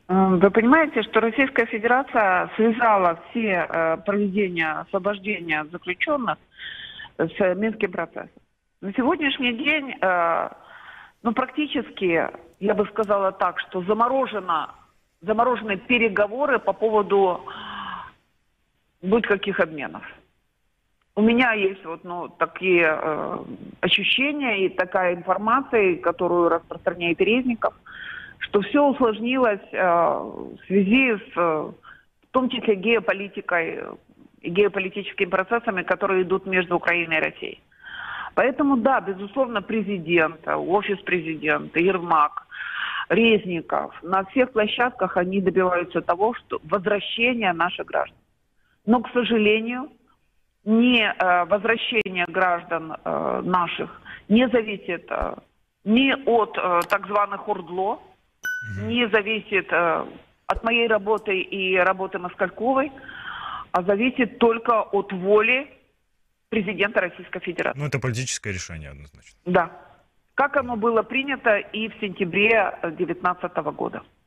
Вы понимаете, что Российская Федерация связала все проведения освобождения заключенных с Минским процессом. На сегодняшний день, практически, я бы сказала так, что заморожены переговоры по поводу будь каких обменов. У меня есть такие ощущения и такая информация, которую распространяет Резников, что все усложнилось в связи с, в том числе, геополитикой и геополитическими процессами, которые идут между Украиной и Россией. Поэтому, да, безусловно, президент, офис президента, Ермак, Резников, на всех площадках они добиваются того, что возвращения наших граждан. Но, к сожалению, возвращение граждан наших не зависит ни от так званых ОРДЛО, не зависит от моей работы и работы Москальковой, а зависит только от воли президента Российской Федерации. Ну, это политическое решение однозначно. Да. Как оно было принято и в сентябре 2019 года.